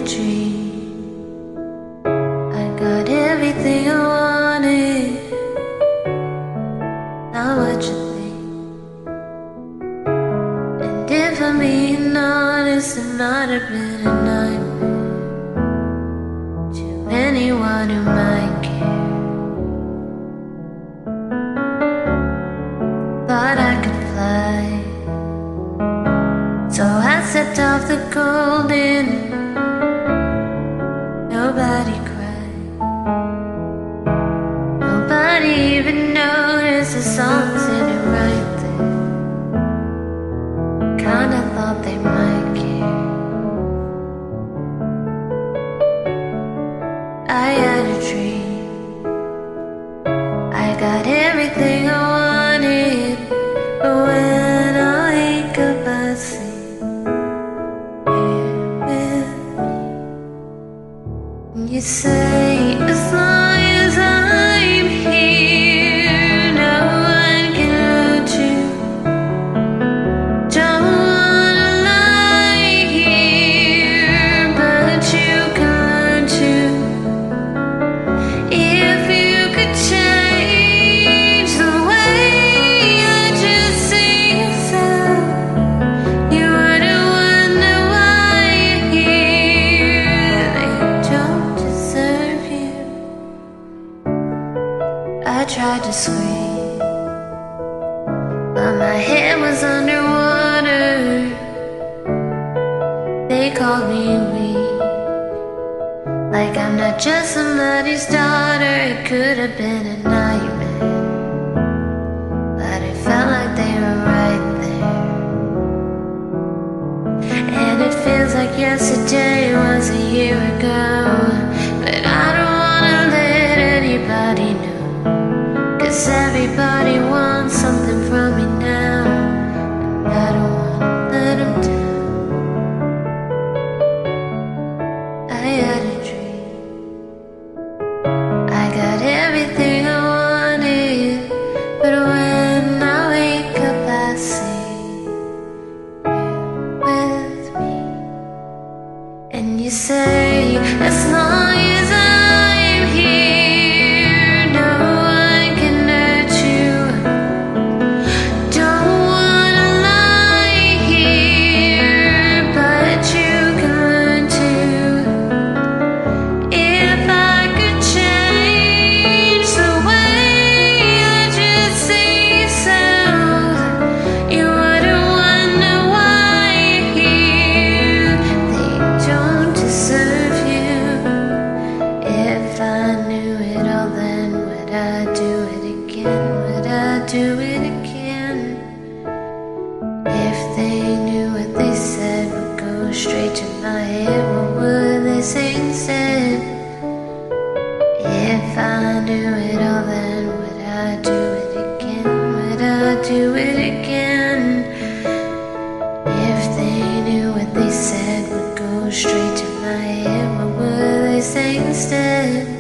a dream. I got everything I wanted. Now what you think? And if I'm being honest, it might have been a nightmare to anyone who might care. Thought I could fly, so I stepped off the golden. Nobody cried, nobody even noticed the song sitting right there. Kinda thought they might care. I had a dream. I got everything I wanted, but when I wake up I see you with me. And you say, as long as I'm here, no one can hurt you. Don't wanna lie here, but you can learn to. If you could change the way I just see yourself, you wouldn't wonder why you're here. They don't deserve you. I tried to scream, but my head was underwater. They called me weak, like I'm not just somebody's daughter. It could have been a nightmare, but it felt like they were right there. And it feels like yesterday was a year ago, but I don't wanna let anybody know, 'cause everybody wants something from me now, and I don't wanna let them down. I had a dream. I got everything I wanted, but when I wake up I see you with me. And you say, as long as I'm here, no one can hurt you. Don't wanna lie here, but you can learn to. If I could change the way I just see yourself, you wouldn't wonder why you're here. They don't deserve you. If I knew it all, then would I do it again? Would I do it again? If they knew what they said would go straight to my head, what would they say instead? If I knew it all, then would I do it again? Would I do it again? If they knew what they said would go straight to my head, what would they say instead?